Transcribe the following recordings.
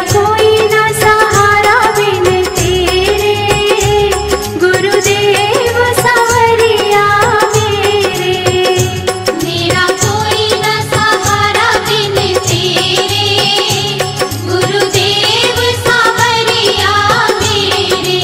कोई ना सहारा बिन तेरे, गुरुदेव सांवरिया मेरे। मेरा कोई न सहारा बिन तेरे, गुरुदेव सांवरिया मेरे।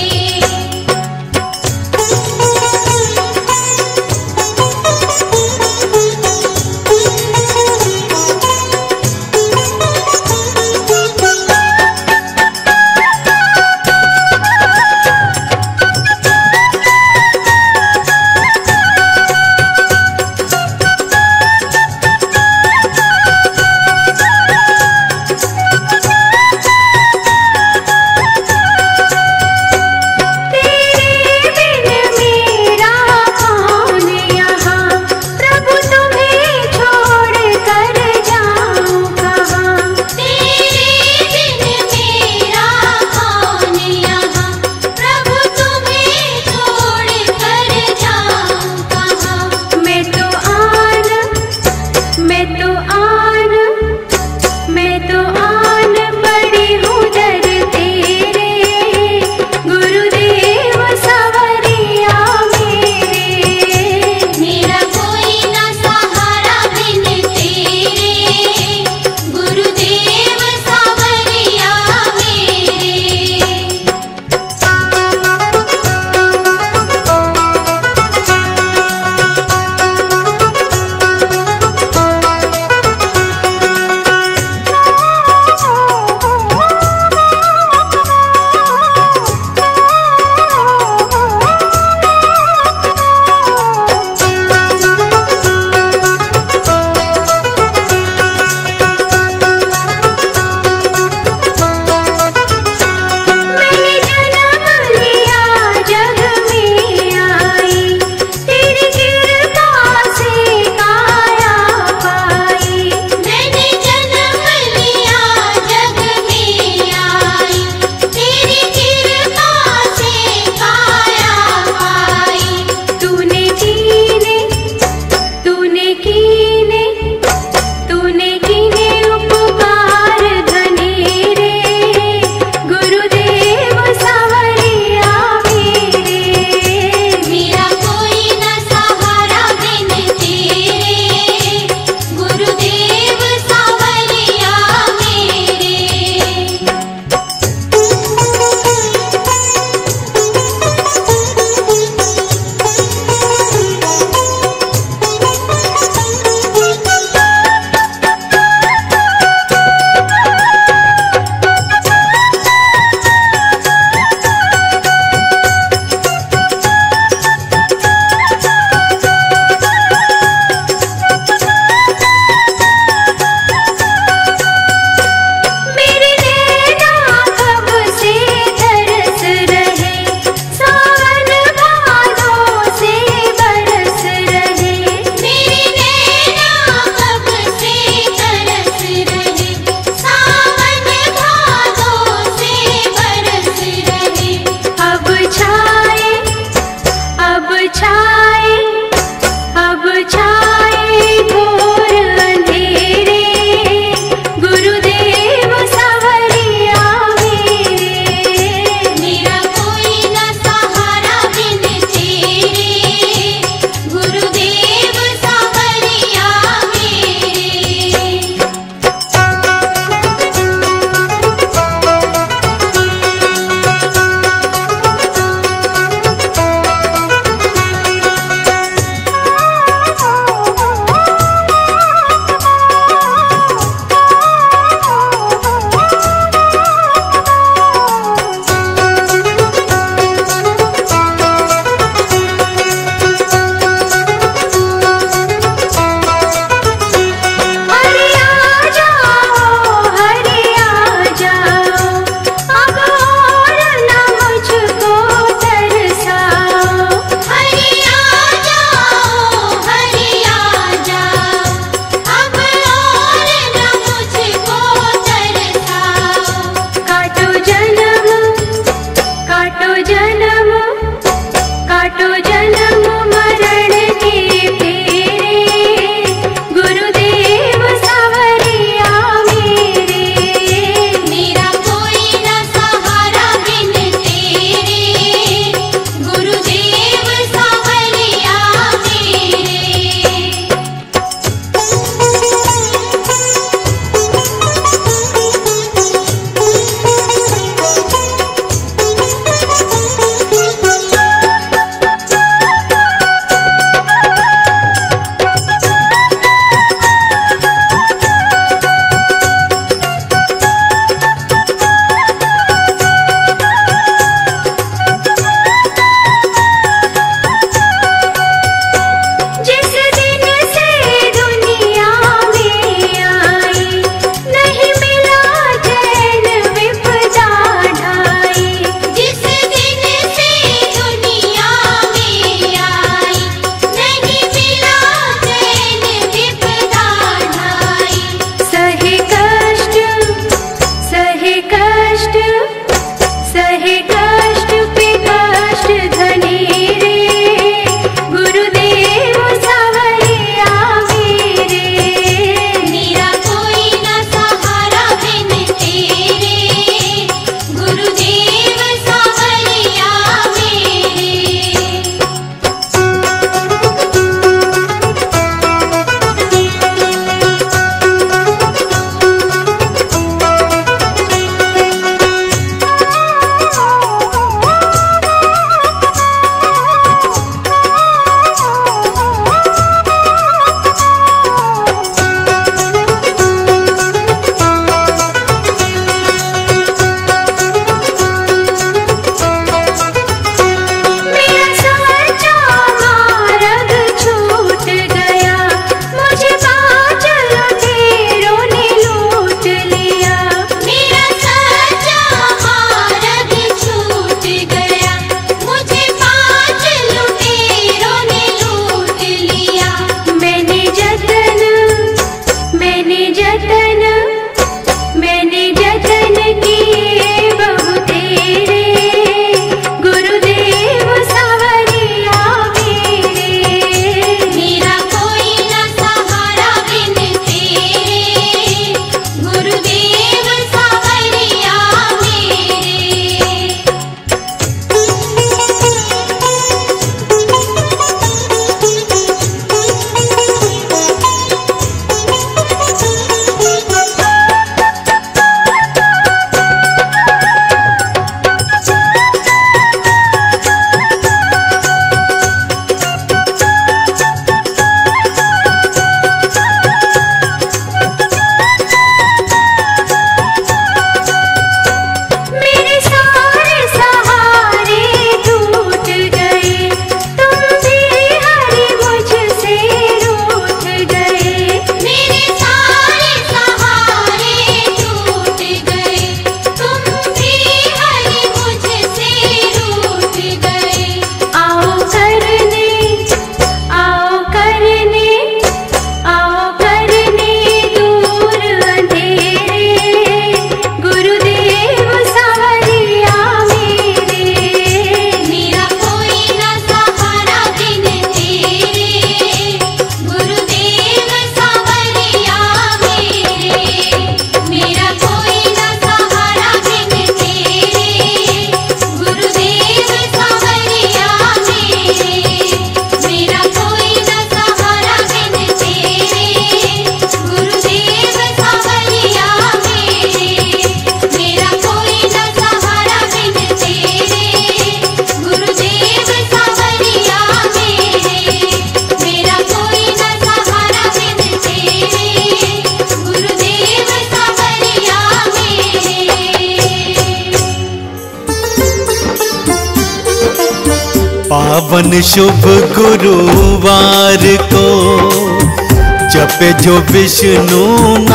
पावन शुभ गुरुवार को जपे जो विष्णु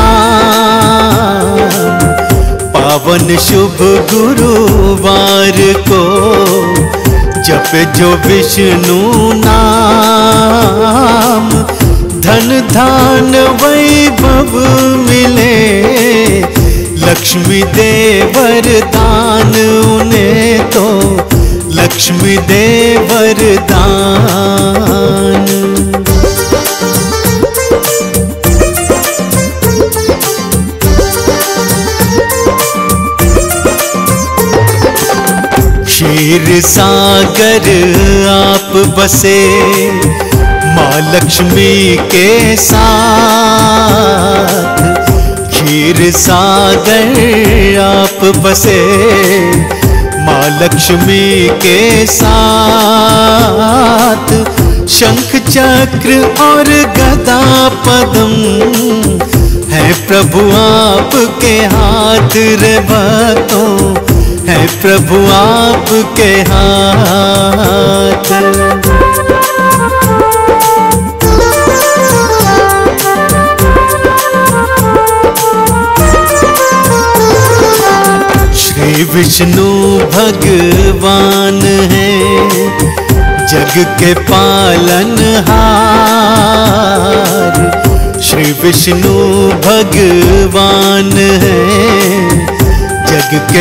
नाम। पावन शुभ गुरुवार को जपे जो विष्णु नाम। धन धान वैभव मिले, लक्ष्मी दे वरदान उन्हें तो लक्ष्मी दे वरदान। क्षीर सागर आप बसे, माँ लक्ष्मी के साथ। क्षीर सागर आप बसे, माँ लक्ष्मी के साथ। शंख चक्र और गदा पद्म है प्रभु आपके हाथ रे भक्तों, है प्रभु आपके हाथ। श्री विष्णु भगवान है जग के पालनहार। श्री विष्णु भगवान है जग के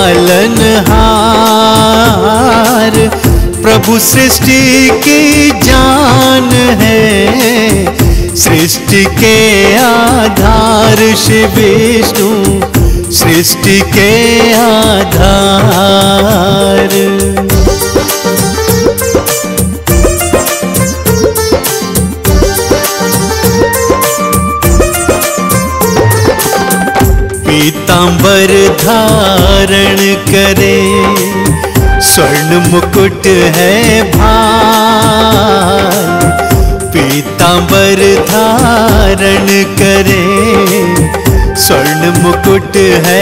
पालनहार। प्रभु सृष्टि की जान है, सृष्टि के आधार। श्री विष्णु सृष्टि के आधार। पीतांबर धारण करे, स्वर्ण मुकुट है भाल। पीतांबर धारण करे, स्वर्ण मुकुट है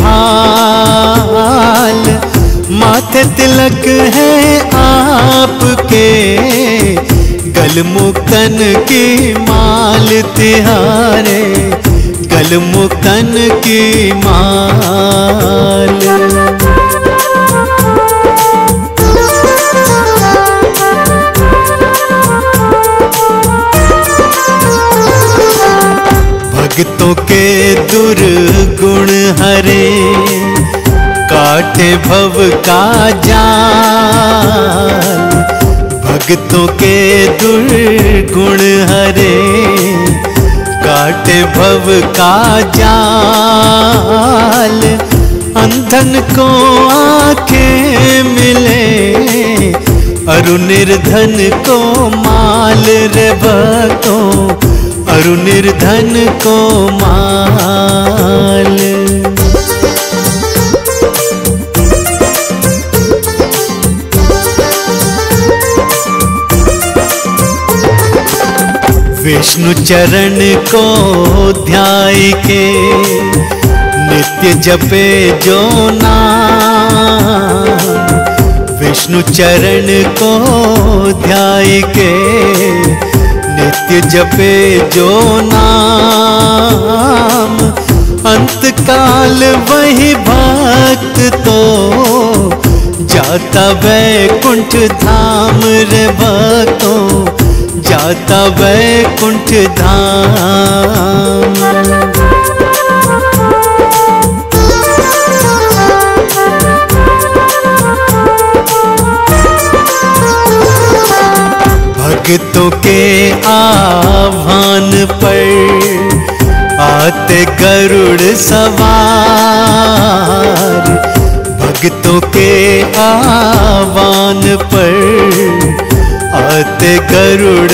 भाल। माथे तिलक है आपके, गल मुक्तन की माल तिहारे, गल मुक्तन की माल। भक्तों के दुर्गुण हरे, काटे भव का जाल। भक्तों के दुर्गुण हरे, काटे भव का जाल। अंधन को आंखें मिले, अरु निर्धन को माल रे भक्तों, अरु निर्धन को माल। विष्णु चरण को ध्याय के, नित्य जपे जो नाम। विष्णु चरण को ध्याय के, नित्य जपे जो नाम। अंत काल वही भक्त तो जाता वैकुंठ धाम रे भक्तों, जाता वैकुंठ धाम। भक्तों के आह्वान पर आते गरुड़ सवार। भक्तों के आह्वान पर आते गरुड़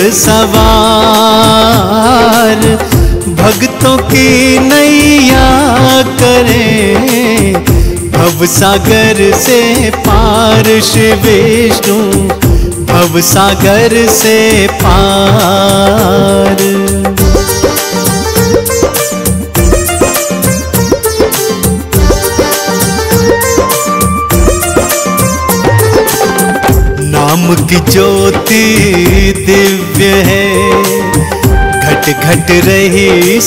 सवार। भक्तों की नैया करें भव सागर से पार। श्री विष्णु भव सागर से पार। नाम नाम की ज्योति दिव्य है, घट घट रही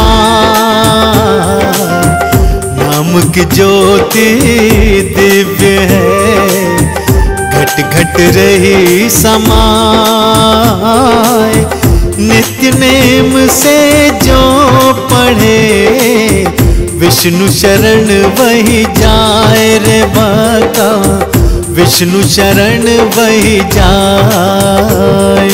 समाए। नाम की ज्योति दिव्य है, घट घट रही समाए। नित्य नेम से जो पढ़े, विष्णु शरण वही जाए रे भक्ता, विष्णु शरण वही जाए।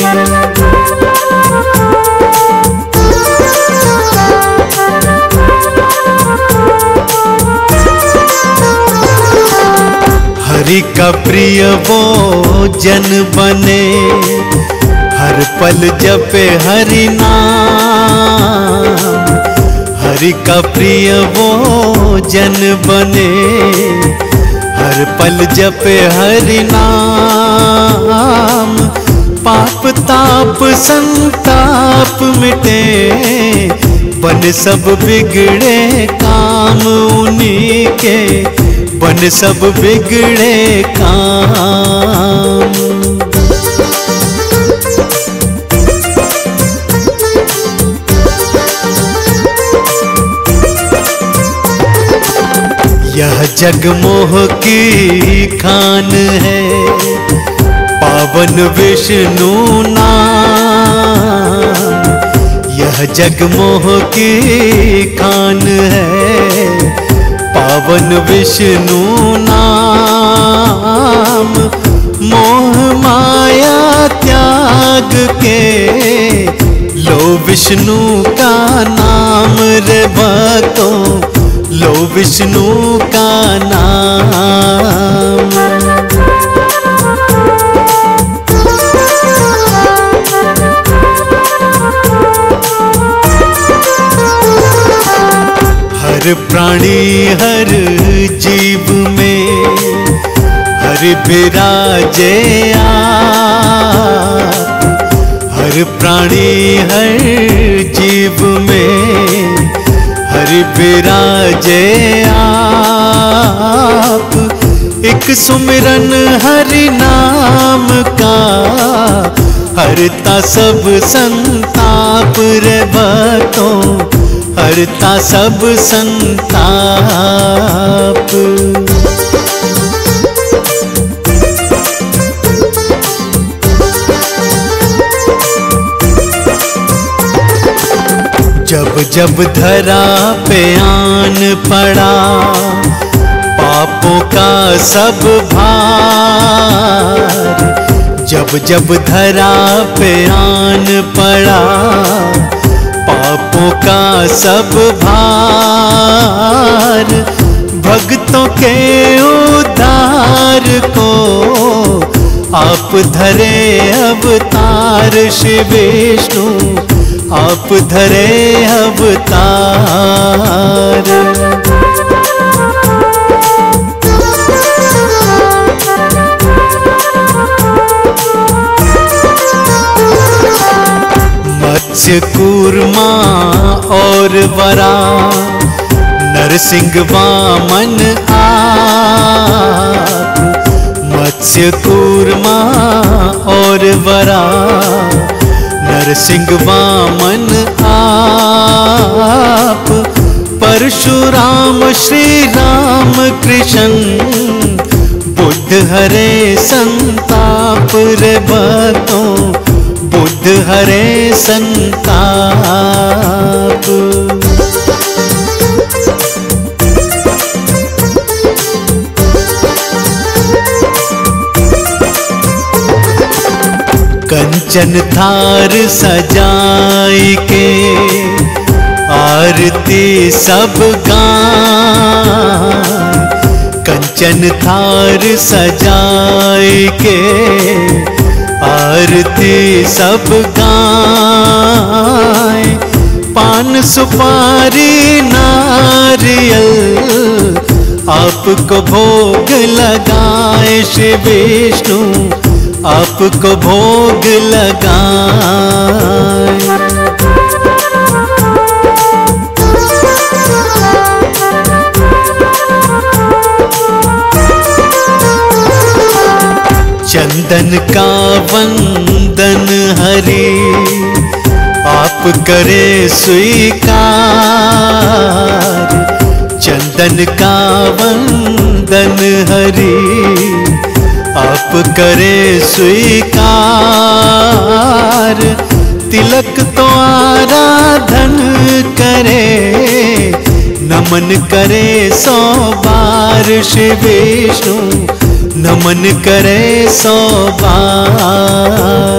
हरि का प्रिय वो जन बने, हर पल जपे हरि नाम। हरि का प्रिय वो जन बने, हर पल जपे हरि नाम। पाप ताप संताप मिटे, बन सब बिगड़े काम उन्हीं के, बन सब बिगड़े काम। यह जग मोह की खान है, पावन विष्णु नाम। यह जग मोह की खान है, पावन विष्णु नाम। मोह माया त्याग के, लो विष्णु का नाम रे भक्तों, लो विष्णु का नाम। हर प्राणी हर जीव में, हरि विराजे आप। हर प्राणी हर जीव में, हरि विराजे आप। एक सुमिरन हरि नाम का, हरता सब संताप रे भक्तों, हरता सब संताप। जब जब धरा पे आन पड़ा, पापों का सब भार। जब जब धरा पे आन पड़ा, पापों का सब भार। भक्तों के उद्धार को आप धरे अवतार, श्री विष्णु आप धरे अवतार। मत्स्य कूर्मा और वरा, नरसिंह वामन आप। मत्स्य कूर्मा और वरा, नरसिंह वामन आप। परशुराम श्री राम कृष्ण, बुद्ध हरे संताप रे भक्तों, बुद्ध हरे संताप। कंचन थार सजाई के, आरती सब गाय। कंचन थार सजाई के, आरती सब गाय। पान सुपारी नारियल, आपको भोग लगाए श्री विष्णु, आपको भोग लगाए। चंदन का वंदन हरि आप करे स्वीकार। चंदन का वंदन हरि आप करे स्वीकार। तिलक तो आराधन करे नमन करे 100 बार शिव विष्णु नमन करे 100 बार।